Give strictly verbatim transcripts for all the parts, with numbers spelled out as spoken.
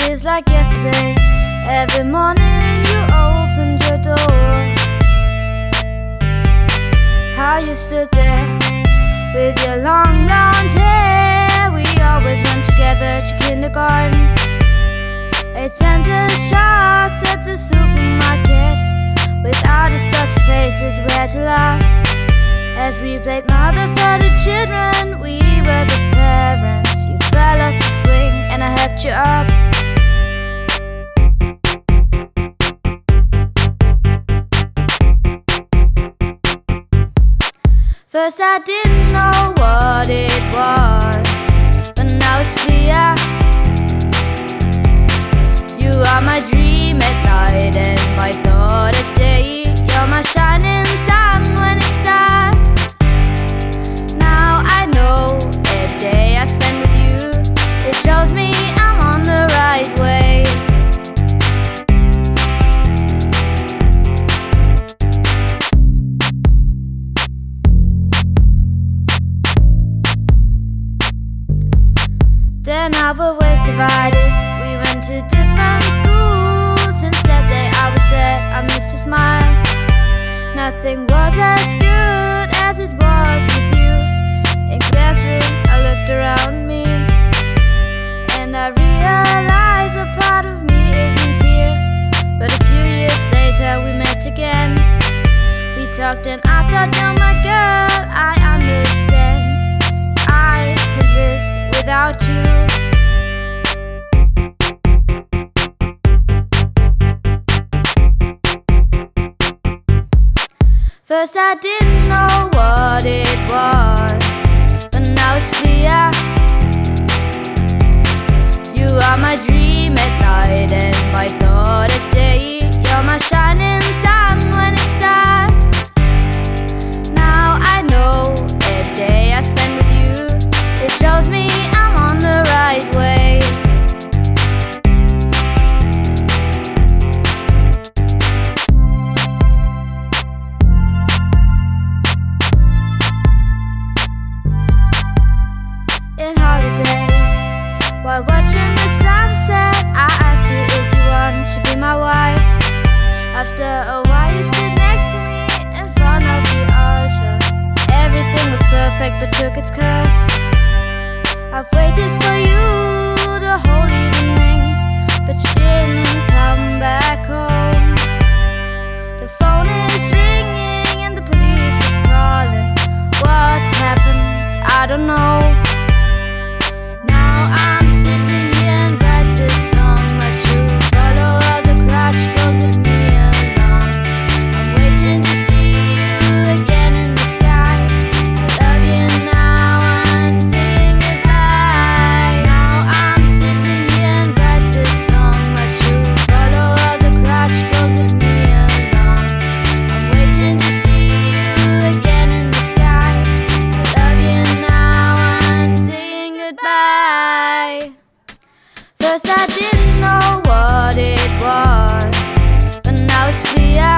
feels like yesterday. Every morning you opened your door. How you stood there with your long blonde hair. We always went together to kindergarten. Ate Santa's sharks at the supermarket. Without us touched faces, we had to laugh as we played mother for the children. We were the parents. You fell off the swing and I helped you up. First I didn't know what it was, but now it's clear. You are my dream at night and my thought at day. You're my shining sun when it's dark. Now I know every day I spend with you, it shows me I'm on the right way. Then our ways divided. We went to different schools. Instead they always said I missed your smile. Nothing was as good as it was with you. In classroom I looked around me and I realized a part of me isn't here. But a few years later we met again. We talked and I thought, you're my girl, I understand. I can't live without you. First I didn't know what it was, but now it's clear. You are my dream at night and my thought at day. You're my shining sun when it's dark. Now I know every day I spend with you, it shows me I'm on the right way. In holidays, while watching the sunset, I asked you if you want to be my wife. After a while you stood next to me in front of the altar. Everything was perfect but took its curse. I've waited for you the whole evening, but you didn't come back home. The phone is ringing and the police is calling. What happens? I don't know. Now I'm sitting here and write this song, but you follow all the crowd, you go with me along. I'm waiting to see you again in the sky. I love you now, I'm saying goodbye. Now I'm sitting here and write this song, but you follow all the crowd, you go with me along. I'm waiting to see you again in the sky. I love you now, I'm saying goodbye. First I didn't know what it was, but now it's clear.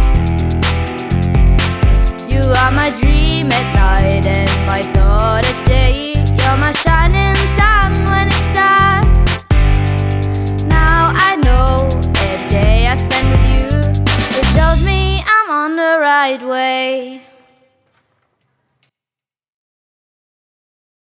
You are my dream at night and my thought at day. You're my shining sun when it's dark. Now I know every day I spend with you, it shows me I'm on the right way.